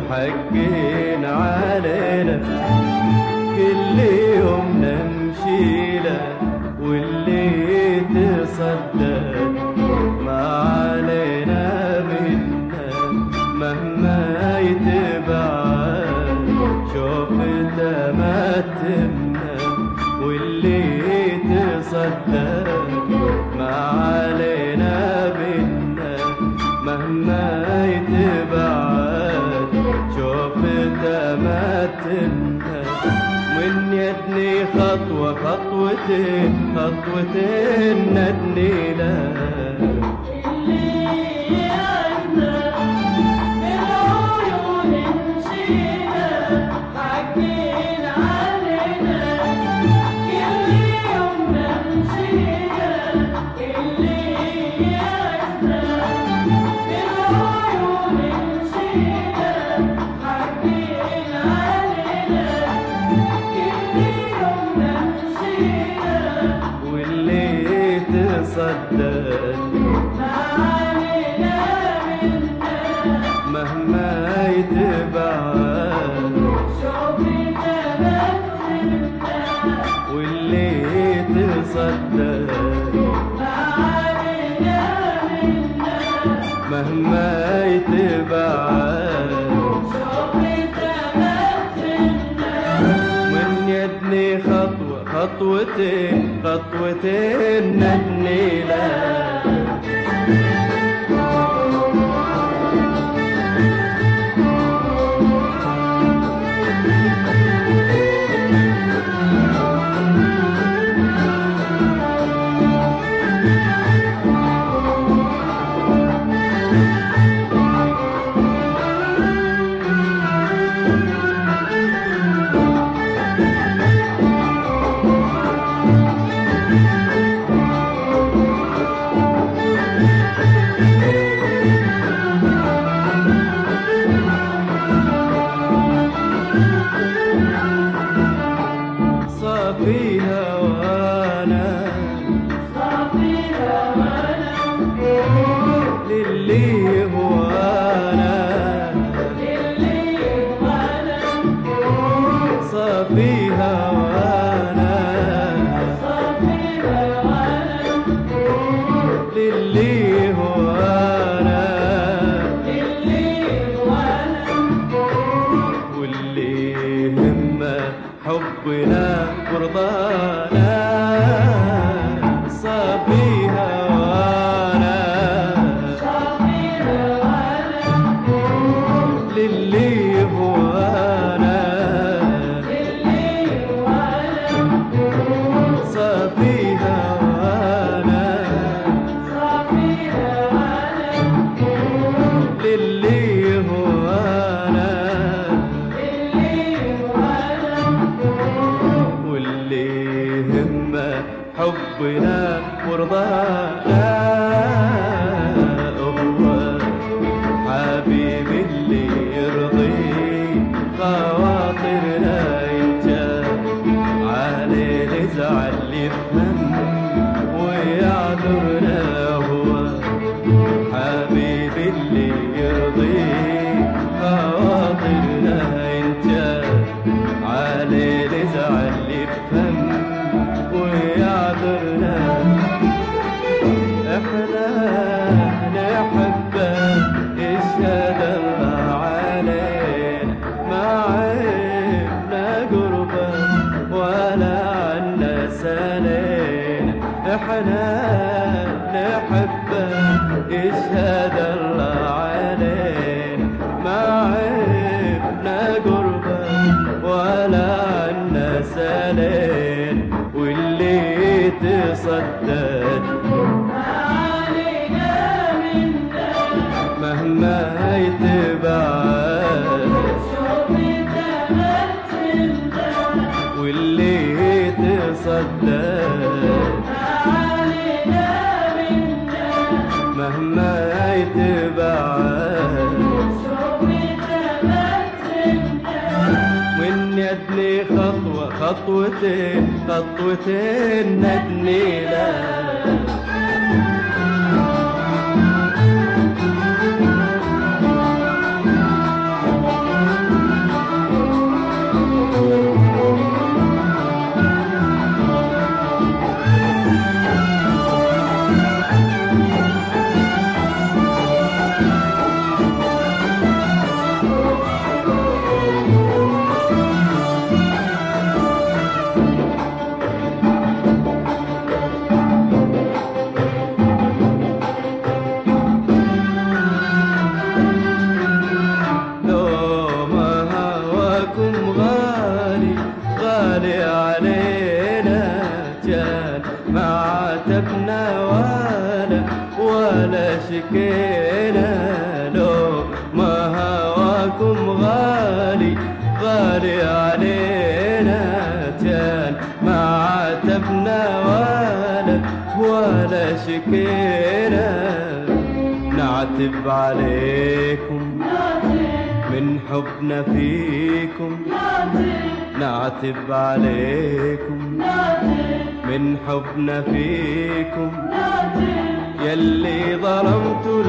حقين علينا كل يوم نمشي له واللي تصدق ما علينا منا مهما يتبعد شوف تمتنا واللي تصدق ما علينا منا مهما يتبعد شوف تمتنا من يدني خطوة خطوتين خطوتين ندني له تصدق مهما يتبعد واللي تصدق مهما يتبعد من يدني خطوة خطوتين خطوتين ندني له حبنا ورضانا صافي هوانا للي هوانا صافي هوانا للي هوانا حبنا ورضانا هو حبيبي اللي يرضي خواطرنا انت عليه نزعل يفهم ويعذرنا هو حبيبي اللي يرضي خواطرنا انت عليه نزعل يفهم ويعذرنا احنا نحبه يشهد الله علينا ما عيبنا قربه ولا عنا سنين احنا نحبه يشهد الله علينا ما عيبنا قربه ولا عنا سنين واللي تصدق علينا منا مهما يتبعد واللي تصدق علينا منا مهما يتبعد من يدني خطوة خطوتين خطوتين ندني له شكينا لو ما هواكم غالي غالي علينا كان ما عاتبنا ولا شكينا نعتب عليكم من حبنا فيكم نعتب عليكم من حبنا فيكم يلي ظلمتوا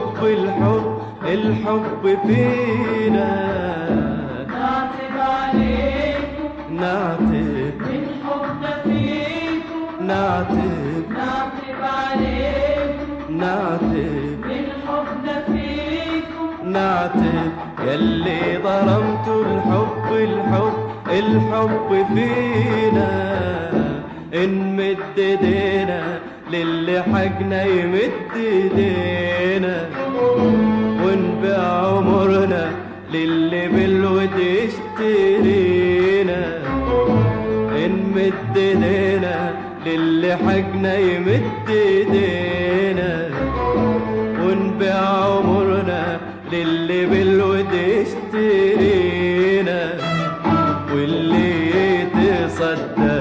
الحب فينا نعتب عليكم نعتب من حبنا فيكم نعتب عليكم نعتب من حبنا فيكم نعتب يلي ظلمتوا الحب فينا نمد ايدينا للي حقنا يمد ايدينا ونبيع عمرنا للي بالود يشترينا نمد ايدينا للي حقنا يمد ايدينا ونبيع عمرنا للي بالود يشترينا واللي يتصدق